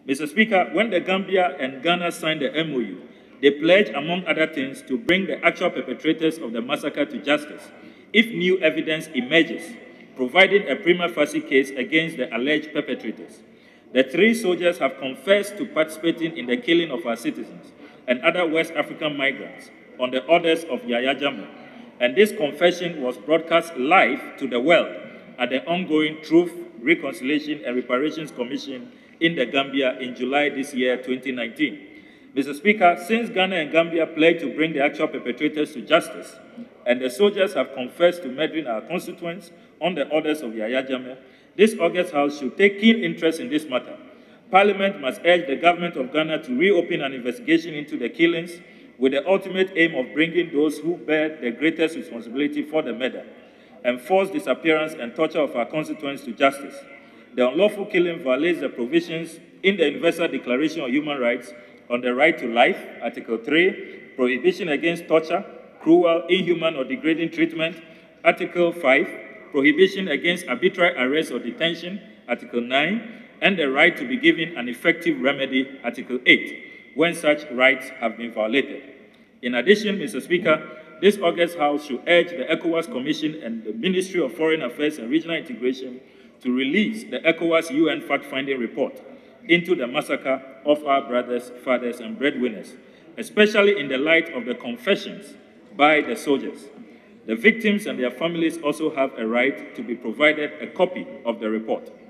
Mr. Speaker, when the Gambia and Ghana signed the MOU, they pledged, among other things, to bring the actual perpetrators of the massacre to justice if new evidence emerges, providing a prima facie case against the alleged perpetrators. The 3 soldiers have confessed to participating in the killing of our citizens and other West African migrants on the orders of Yahya Jammeh, and this confession was broadcast live to the world at the ongoing Truth, Reconciliation and Reparations Commission in the Gambia in July this year, 2019. Mr. Speaker, since Ghana and Gambia pledged to bring the actual perpetrators to justice, and the soldiers have confessed to murdering our constituents on the orders of Yahya Jammeh, this August House should take keen interest in this matter. Parliament must urge the government of Ghana to reopen an investigation into the killings with the ultimate aim of bringing those who bear the greatest responsibility for the murder and forced disappearance and torture of our constituents to justice. The unlawful killing violates the provisions in the Universal Declaration of Human Rights on the right to life, Article 3, prohibition against torture, cruel, inhuman, or degrading treatment, Article 5, prohibition against arbitrary arrest or detention, Article 9, and the right to be given an effective remedy, Article 8, when such rights have been violated. In addition, Mr. Speaker, this August House should urge the ECOWAS Commission and the Ministry of Foreign Affairs and Regional Integration to release the ECOWAS UN fact-finding report into the massacre of our brothers, fathers, and breadwinners, especially in the light of the confessions by the soldiers. The victims and their families also have a right to be provided a copy of the report.